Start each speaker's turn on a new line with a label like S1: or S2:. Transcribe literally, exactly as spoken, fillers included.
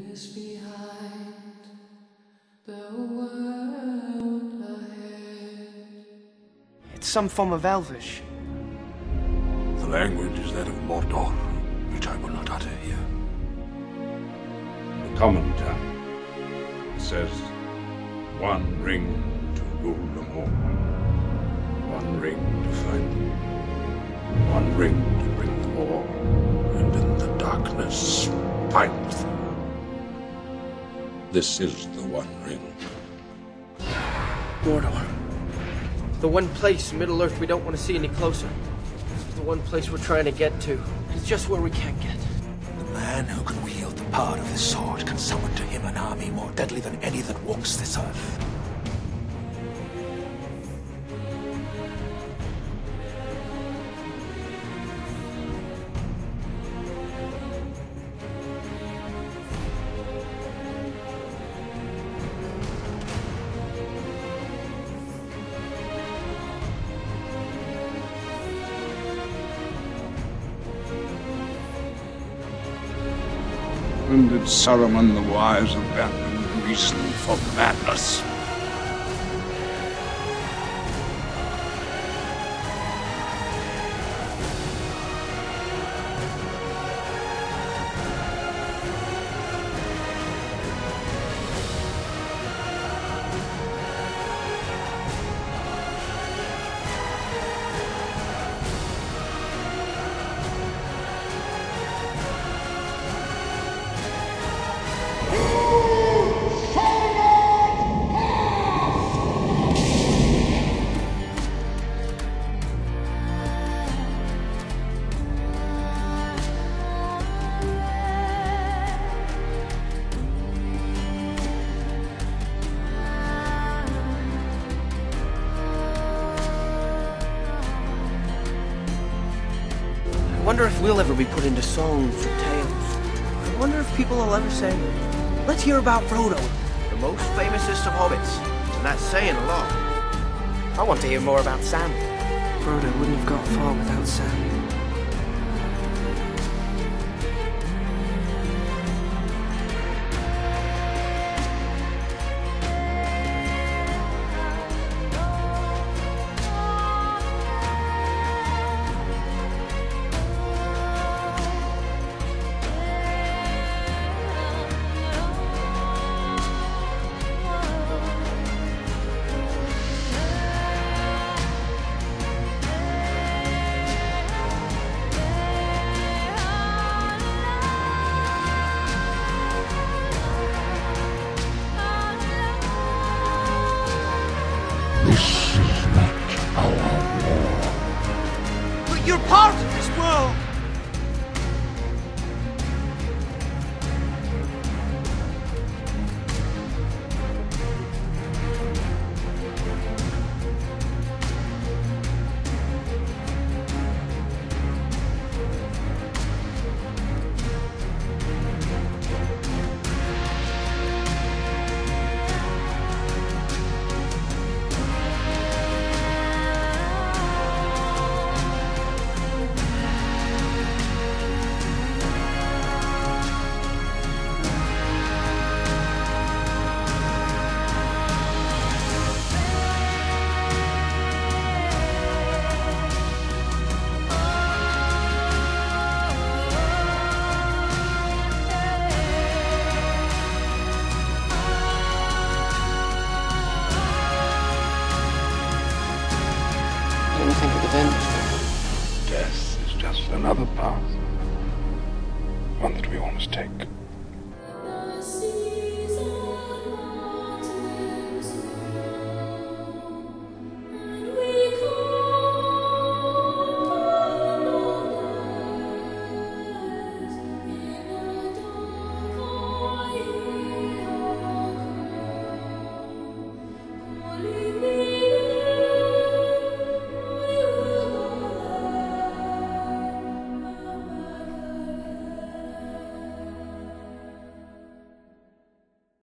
S1: is behind the world ahead.
S2: It's some form of Elvish.
S3: The language is that of Mordor, which I will not utter here. The common tongue says, one ring to rule them all, one ring to find them, one ring to bring them all, and in the darkness find them. This is the one ring.
S2: Mordor. The one place in Middle-earth we don't want to see any closer. This is the one place we're trying to get to. It's just where we can't get.
S4: The man who can wield the power of his sword can summon to him an army more deadly than any that walks this earth.
S3: When did Saruman the Wise abandon reason for madness?
S2: I wonder if we'll ever be put into songs or tales. I wonder if people will ever say, let's hear about Frodo, the most famousest of hobbits. And that's saying a lot. I want to hear more about Sam. Frodo wouldn't have got far without Sam.
S3: This is not our war.
S2: But you're part of this world! What do you think of the end?
S3: Death is just another path, one that we all must take.